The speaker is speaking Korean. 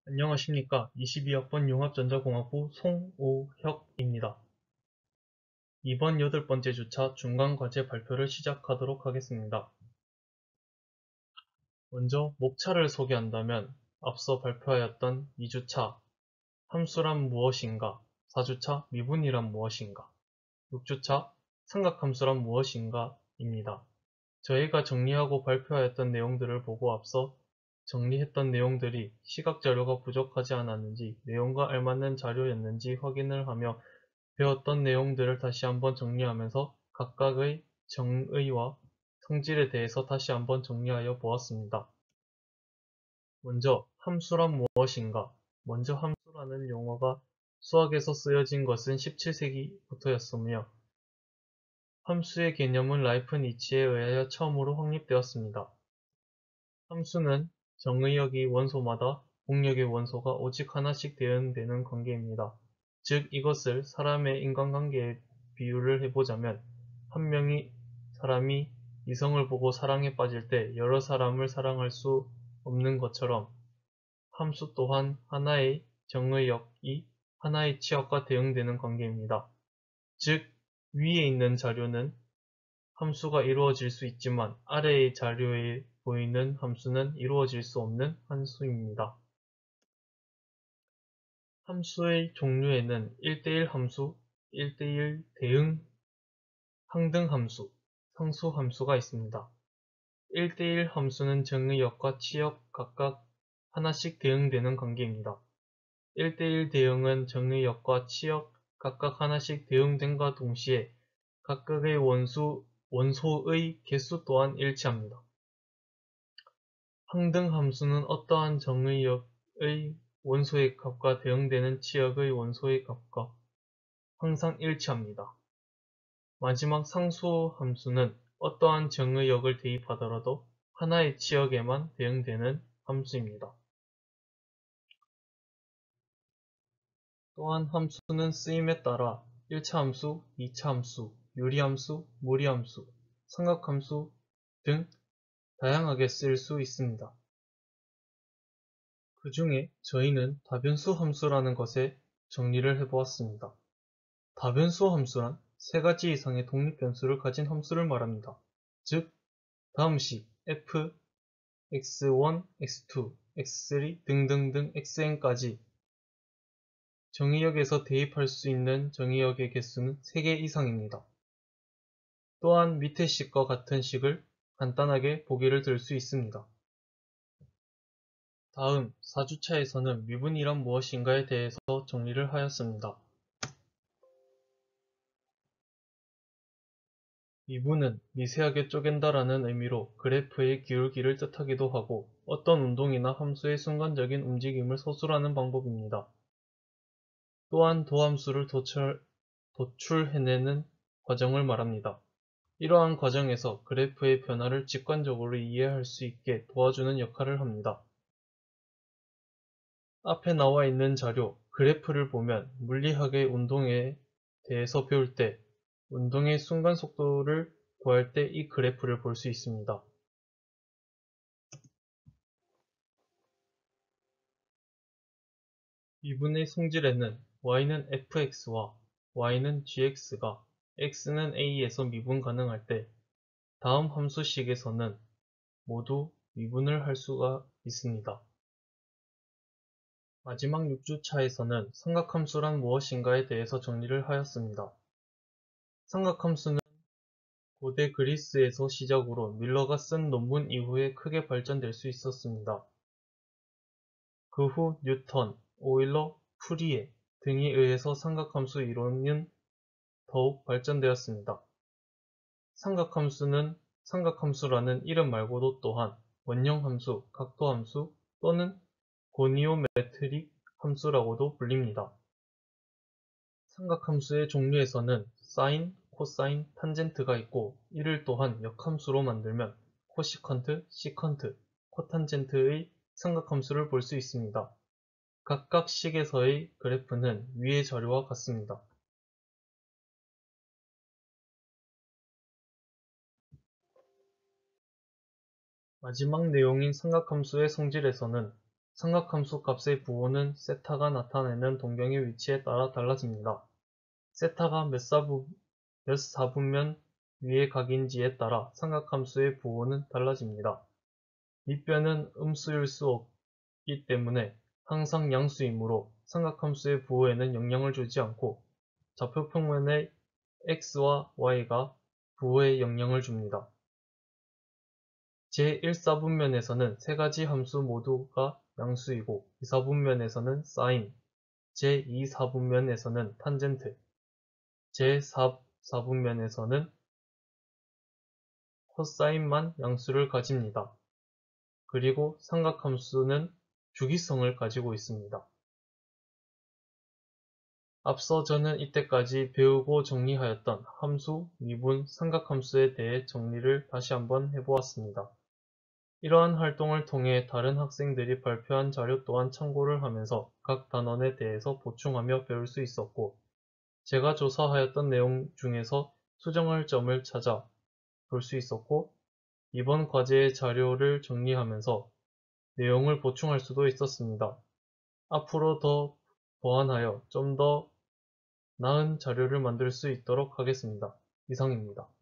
안녕하십니까. 22학번 융합전자공학부 송오혁입니다. 이번 8번째 주차 중간과제 발표를 시작하도록 하겠습니다. 먼저 목차를 소개한다면 앞서 발표하였던 2주차 함수란 무엇인가, 4주차 미분이란 무엇인가, 6주차 삼각함수란 무엇인가 입니다. 저희가 정리하고 발표하였던 내용들을 보고 앞서 정리했던 내용들이 시각자료가 부족하지 않았는지, 내용과 알맞는 자료였는지 확인을 하며 배웠던 내용들을 다시 한번 정리하면서 각각의 정의와 성질에 대해서 다시 한번 정리하여 보았습니다. 먼저 함수란 무엇인가? 먼저 함수라는 용어가 수학에서 쓰여진 것은 17세기부터였으며 함수의 개념은 라이프니츠에 의하여 처음으로 확립되었습니다. 함수는 정의역이 원소마다 공역의 원소가 오직 하나씩 대응되는 관계입니다. 즉 이것을 사람의 인간관계에 비유를 해보자면 한 명의 사람이 이성을 보고 사랑에 빠질 때 여러 사람을 사랑할 수 없는 것처럼 함수 또한 하나의 정의역이 하나의 치역과 대응되는 관계입니다. 즉 위에 있는 자료는 함수가 이루어질 수 있지만 아래의 자료에 보이는 함수는 이루어질 수 없는 함수입니다. 함수의 종류에는 1대1 함수, 1대1 대응, 항등함수, 상수함수가 있습니다. 1대1 함수는 정의역과 치역 각각 하나씩 대응되는 관계입니다. 1대1 대응은 정의역과 치역 각각 하나씩 대응됨과 동시에 각각의 원소의 개수 또한 일치합니다. 항등함수는 어떠한 정의역의 원소의 값과 대응되는 치역의 원소의 값과 항상 일치합니다. 마지막 상수함수는 어떠한 정의역을 대입하더라도 하나의 치역에만 대응되는 함수입니다. 또한 함수는 쓰임에 따라 1차 함수, 2차 함수, 유리함수, 무리함수, 삼각함수 등 다양하게 쓸 수 있습니다. 그 중에 저희는 다변수 함수라는 것에 정리를 해보았습니다. 다변수 함수란 세 가지 이상의 독립변수를 가진 함수를 말합니다. 즉, 다음시 f, x1, x2, x3 등등등 xn까지 정의역에서 대입할 수 있는 정의역의 개수는 3개 이상입니다. 또한 밑의 식과 같은 식을 간단하게 보기를 들 수 있습니다. 다음 4주차에서는 미분이란 무엇인가에 대해서 정리를 하였습니다. 미분은 미세하게 쪼갠다라는 의미로 그래프의 기울기를 뜻하기도 하고 어떤 운동이나 함수의 순간적인 움직임을 서술하는 방법입니다. 또한 도함수를 도출해내는 과정을 말합니다. 이러한 과정에서 그래프의 변화를 직관적으로 이해할 수 있게 도와주는 역할을 합니다. 앞에 나와 있는 자료, 그래프를 보면 물리학의 운동에 대해서 배울 때 운동의 순간 속도를 구할 때 이 그래프를 볼 수 있습니다. 미분의 성질에는 y는 fx와 y는 gx가 x는 a에서 미분 가능할 때 다음 함수식에서는 모두 미분을 할 수가 있습니다. 마지막 6주차에서는 삼각함수란 무엇인가에 대해서 정리를 하였습니다. 삼각함수는 고대 그리스에서 시작으로 밀러가 쓴 논문 이후에 크게 발전될 수 있었습니다. 그 후 뉴턴, 오일러, 푸리에 등에 의해서 삼각함수 이론은 더욱 발전되었습니다. 삼각함수는 삼각함수라는 이름 말고도 또한 원형함수, 각도함수 또는 고니오메트릭 함수라고도 불립니다. 삼각함수의 종류에서는 사인, 코사인, 탄젠트가 있고 이를 또한 역함수로 만들면 코시컨트, 시컨트, 코탄젠트의 삼각함수를 볼 수 있습니다. 각각 식에서의 그래프는 위의 자료와 같습니다. 마지막 내용인 삼각함수의 성질에서는 삼각함수 값의 부호는 세타가 나타내는 동경의 위치에 따라 달라집니다. 세타가 몇 사분면 위의 각인지에 따라 삼각함수의 부호는 달라집니다. 밑변은 음수일 수 없기 때문에 항상 양수이므로 삼각함수의 부호에는 영향을 주지 않고 좌표평면의 x와 y가 부호에 영향을 줍니다. 제1사분면에서는 세 가지 함수 모두가 양수이고 2사분면에서는 사인, 제2사분면에서는 탄젠트, 제4사분면에서는 코사인만 양수를 가집니다. 그리고 삼각함수는 주기성을 가지고 있습니다. 앞서 저는 이때까지 배우고 정리하였던 함수, 미분, 삼각함수에 대해 정리를 다시 한번 해보았습니다. 이러한 활동을 통해 다른 학생들이 발표한 자료 또한 참고를 하면서 각 단원에 대해서 보충하며 배울 수 있었고, 제가 조사하였던 내용 중에서 수정할 점을 찾아 볼 수 있었고, 이번 과제의 자료를 정리하면서 내용을 보충할 수도 있었습니다. 앞으로 더 보완하여 좀 더 나은 자료를 만들 수 있도록 하겠습니다. 이상입니다.